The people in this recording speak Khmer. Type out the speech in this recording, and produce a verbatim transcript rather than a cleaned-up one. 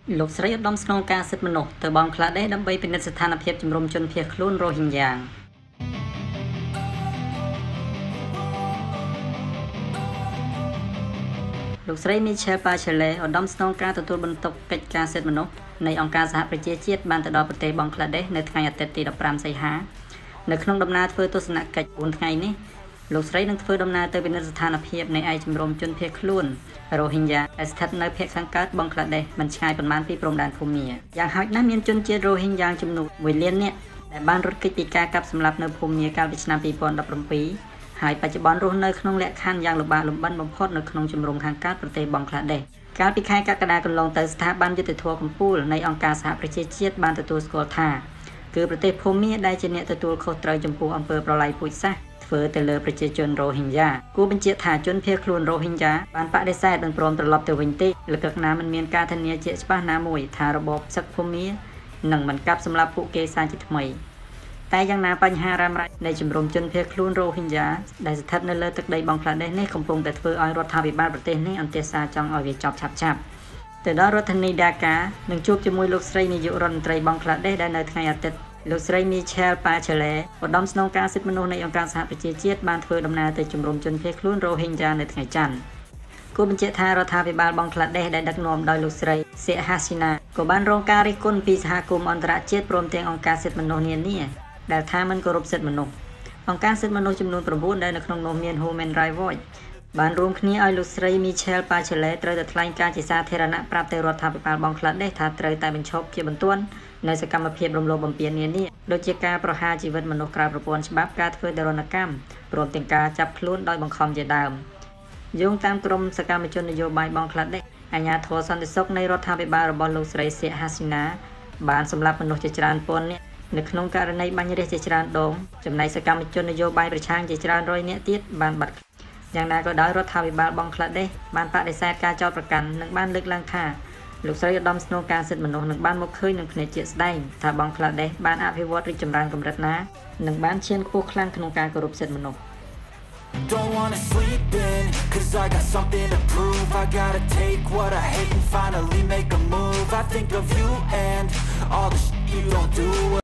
លោកស្រីឧត្តមស្នងការសិទ្ធិមនុស្សទៅបង់ក្លាដេសដើម្បីពិនិត្យស្ថានភាពជំរំជនភៀសខ្លួនរ៉ូហីញ៉ាលោកស្រីមីឆែលប៉ាឆេឡេឧត្តមស្នងការទទួលបន្ទុកកិច្ចការសិទ្ធិមនុស្សនៃអង្គការសហប្រជាជាតិបានទៅដល់ប្រទេសបង់ក្លាដេសនៅថ្ងៃអាទិត្យទីដប់ប្រាំសីហានៅក្នុងដំណើរធ្វើទស្សនកិច្ចបួនថ្ងៃនេះលោកស្រីនឹងធ្វើដំណើរទៅពិនិត្យស្ថានភាពនៃឯកជំរំជនភៀសខ្លួនរ៉ូហីញ៉ាដែលស្ថិតនៅភាគខាងកើតបង់ក្លាដេសមិនឆ្ងាយប៉ុន្មានពីព្រំដែនភូមាយ៉ាងហោចណាស់មានជនជាតិរ៉ូហីញ៉ាចំនួនមួយលាននាក់ដែលបានរត់គេចពីការកាប់សម្លាប់នៅភូមាកាលពីឆ្នាំពីរពាន់ដប់ប្រាំពីរហើយបច្ចុប្បន្នរស់នៅក្នុងលក្ខខណ្ឌយ៉ាងលំបាកលំបិនបំផុតនៅក្នុងជំរំខាងកើតប្រទេសបង់ក្លាដេសកាលពីខែកក្កដាកន្លងទៅស្ថាប័នយុត្តិធម៌កំពូលនៃអង្គការសហប្រជាជាតិបានទទួលស្គាល់ថាគឺប្រទេសភូមាដែលជាអ្នកទទួលខុសត្រូវចំពោះអំពើប្រល័យពូជសាសន៍ធ្វើទៅលើប្រជាជនរ៉ូហីញ៉ាគួរបញ្ជាក់ថាជនភៀសខ្លួនរ៉ូហីញ៉ាបានបដិសេធមិនព្រមត្រឡប់ទៅវិញទេលកឹកណាមិនមានការធានាជាក់ច្បាស់ណាមួយថារបបសឹកភូមានឹងមិនកាប់សម្លាប់ពួកគេសាជាថ្មីតែយ៉ាងណាបញ្ហារ៉ាំរ៉ៃនៃជំរំជនភៀសខ្លួនរ៉ូហីញ៉ាដែលស្ថិតនៅលើទឹកដីបង់ក្លាដេសនេះកំពុងតែធ្វើឲ្យរដ្ឋាភិបាលប្រទេសនេះអន្ទះសារចង់ឲ្យវាចប់ឆាប់ឆាប់ទៅដល់រដ្ឋធានីដាកានឹងជួបជាមួយលោកស្រីនាយករដ្ឋមន្ត្រីបង់ក្លាដេសដែលនៅថ្ងៃអាទិត្យលោកស្រីមីឆែលប៉ាឆេឡេឧត្តមស្នងការសិទ្ធិមនុស្សនៃអង្គការសហប្រជាជាតិបានធ្វើដំណើរទៅជំរំជនភៀសខ្លួនរ៉ូហីញ៉ានៅថ្ងៃច័ន្ទគូបញ្ជាក់ថារដ្ឋាភិបាលបង់ក្លាដេសដែលដឹកនាំដោយលោកស្រីសេហាស៊ីណាក៏បានរងការរិះគន់ពីសហគមន៍អន្តរជាតិព្រមទាំងអង្គការសិទ្ធិមនុស្សនានាដែលថាមិនគោរពសិទ្ធិមនុស្សអង្គការសិទ្ធិមនុស្សចំនួនប្រាំបួនដែលនៅក្នុងនោះមាន Human Rights Watch បានរួមគ្នាឲ្យលោកស្រីមីឆែលប៉ាឆេឡេត្រូវតែថ្លែងការណ៍ជាសាធារណៈប្រាប់ទៅរដ្ឋាភិបាលបង់ក្លាដេសថាត្រូវតែបញ្ឈប់ជាបន្ទាន់នៅសកម្មភាពរំលោភបំពាននានាដូចជាការប្រហារជីវិតមនុស្សក្រៅប្រព័ន្ធច្បាប់ការធ្វើទរណកម្មព្រមទាំងការចាប់ខ្លួនដោយបង្ខំជាដើមយោងតាមក្រមសកម្មជននយោបាយបង់ក្លាដេសអាជ្ញាធរសន្តិសុខនៃរដ្ឋាភិបាលរបស់លោកស្រីសេហាស៊ីណាបានសម្លាប់មនុស្សជាច្រើនពាន់នាក់នៅក្នុងករណីបាញ់រះជាច្រើនដងចំណែកសកម្មជននយោបាយប្រឆាំងជាច្រើនរយនាក់ទៀតបានបាត់យ៉ាងណាក៏ដោយរដ្ឋាភិបាលបង់ក្លាដេសបានបដិសេធការចោទប្រកាន់និងបានលើកឡើងថាលោកស្រីឧត្តមស្នងការសិទ្ធិមនុស្សនឹងបានមកឃើញនឹងភ្នែកជាក់ស្ដែងថាបង់ក្លាដេសបានអភិវឌ្ឍរីកចម្រើនកម្រិតណានិងបានឈានខ្ពស់ខ្លាំងក្នុងការគោរពសិទ្ធិមនុស្ស Don't wanna sleep in, cause I got something to prove. I gotta take what I hate and finally make a move. I think of you and all the shit you don't do.